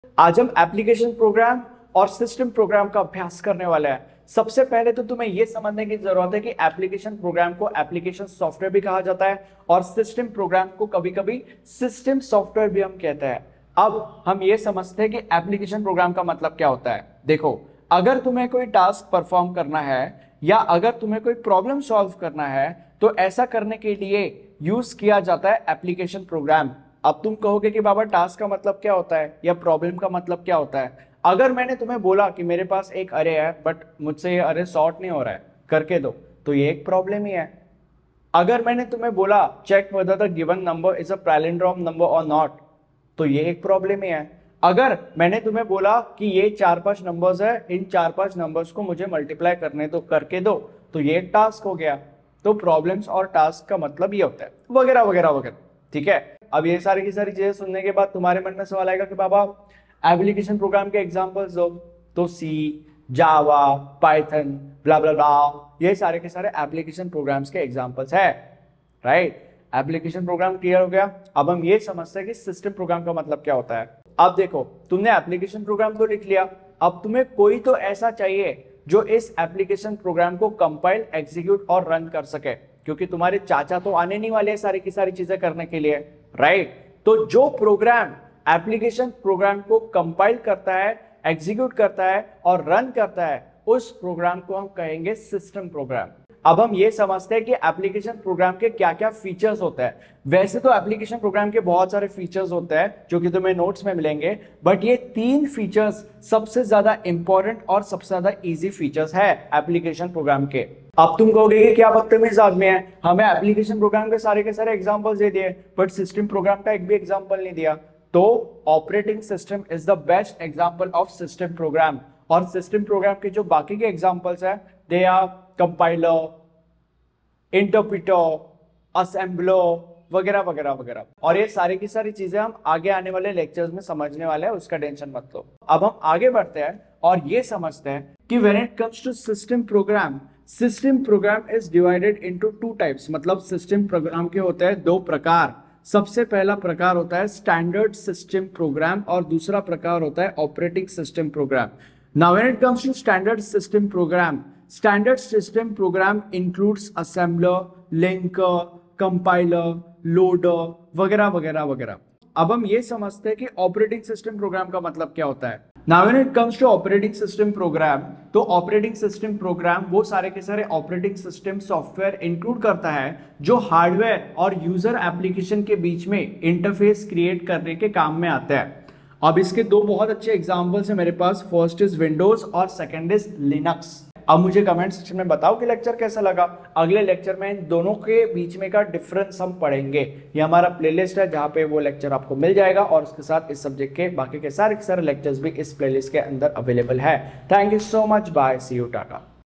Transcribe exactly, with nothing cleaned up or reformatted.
आज हम application program और सिस्टम प्रोग्राम का अभ्यास करने वाले हैं। सबसे पहले तो तुम्हें यह समझने की जरूरत है कि एप्लीकेशन प्रोग्राम को एप्लीकेशन सॉफ्टवेयर भी कहा जाता है और सिस्टम प्रोग्राम को कभी कभी सिस्टम सॉफ्टवेयर भी हम कहते हैं। अब हम ये समझते हैं कि एप्लीकेशन प्रोग्राम का मतलब क्या होता है। देखो, अगर तुम्हें कोई टास्क परफॉर्म करना है या अगर तुम्हें कोई प्रॉब्लम सॉल्व करना है तो ऐसा करने के लिए यूज किया जाता है एप्लीकेशन प्रोग्राम। अब तुम कहोगे कि बाबा टास्क का मतलब क्या होता है या प्रॉब्लम का मतलब क्या होता है। अगर मैंने तुम्हें बोला कि मेरे पास एक अरे है बट मुझसे ये अरे सॉर्ट नहीं हो रहा है, करके दो, तो ये एक प्रॉब्लम ही है। अगर मैंने तुम्हें बोला check whether the given number is a palindrome number और नॉट, तो ये एक प्रॉब्लम ही है। अगर मैंने तुम्हें बोला कि ये चार पांच नंबर्स है, इन चार पांच नंबर्स को मुझे मल्टीप्लाई करने दो, करके दो, तो ये एक टास्क हो गया। तो प्रॉब्लम्स और टास्क का मतलब ये होता है, वगैरह वगैरह वगैरह। ठीक है, अब ये सारी की सारी चीजें सुनने के बाद तुम्हारे मन में सवाल आएगा कि बाबा एप्लीकेशन प्रोग्राम के एग्जांपल्स दो। तो सी, जावा, पाइथन, ब्ला ब्ला ब्ला, ये सारे के सारे एप्लीकेशन प्रोग्राम्स के एग्जांपल्स है। राइट, एप्लीकेशन प्रोग्राम क्लियर हो गया। अब हम ये समझते हैं कि सिस्टम प्रोग्राम का मतलब क्या होता है। अब देखो, तुमने एप्लीकेशन प्रोग्राम तो लिख लिया, अब तुम्हें कोई तो ऐसा चाहिए जो इस एप्लीकेशन प्रोग्राम को कंपाइल, एग्जीक्यूट और रन कर सके, क्योंकि तुम्हारे चाचा तो आने नहीं वाले सारी की सारी चीजें करने के लिए। राइट, तो जो प्रोग्राम एप्लीकेशन प्रोग्राम को कंपाइल करता है, एग्जीक्यूट करता है और रन करता है, उस प्रोग्राम को हम कहेंगे सिस्टम प्रोग्राम। अब हम ये समझते हैं कि एप्लीकेशन प्रोग्राम के क्या क्या फीचर्स होते हैं। वैसे तो एप्लीकेशन प्रोग्राम के बहुत सारे फीचर्स होते हैं जो कि तुम्हें नोट्स में मिलेंगे, बट ये तीन फीचर्स सबसे ज्यादा इंपॉर्टेंट और सबसे ज्यादा इजी फीचर्स है एप्लीकेशन प्रोग्राम के। अब तुम कहोगे कि क्या बदतमीज आदमी है, हमें एप्लीकेशन प्रोग्राम के सारे के सारे एग्जांपल्स दे दिए बट सिस्टम प्रोग्राम का एक भी एग्जांपल नहीं दिया। तो operating system is the best example of system program, और सिस्टम प्रोग्राम के जो बाकी के एग्जांपल्स है they are compiler, interpreter, assembler वगैरह वगैरह वगैरह। और ये सारी की सारी चीजें हम आगे आने वाले लेक्चर्स में समझने वाले हैं, उसका टेंशन मत लो। अब हम आगे बढ़ते हैं और ये समझते हैं कि when it comes to system program, system program is divided into two types. मतलब सिस्टम प्रोग्राम के होते हैं दो प्रकार। सबसे पहला प्रकार होता है स्टैंडर्ड सिस्टम प्रोग्राम और दूसरा प्रकार होता है operating system program. Now when it comes to standard system program, standard system program includes assembler, linker, compiler, loader वगैरह वगैरह वगैरह। अब हम ये समझते हैं कि ऑपरेटिंग सिस्टम प्रोग्राम का मतलब क्या होता है। Now when it comes to operating system program, तो ऑपरेटिंग सिस्टम प्रोग्राम वो सारे के सारे ऑपरेटिंग सिस्टम सॉफ्टवेयर इंक्लूड करता है जो हार्डवेयर और यूजर एप्लीकेशन के बीच में इंटरफेस क्रिएट करने के काम में आता है। अब इसके दो बहुत अच्छे एग्जांपल्स हैं मेरे पास। फर्स्ट इज विंडोज और सेकंड इज लिनक्स। अब मुझे कमेंट सेक्शन में बताओ कि लेक्चर कैसा लगा। अगले लेक्चर में इन दोनों के बीच में का डिफरेंस हम पढ़ेंगे। ये हमारा प्लेलिस्ट है जहां पे वो लेक्चर आपको मिल जाएगा और उसके साथ इस सब्जेक्ट के बाकी के सारे के सारे लेक्चर्स भी इस प्लेलिस्ट के अंदर अवेलेबल है। Thank you so much, bye, see you, Tata.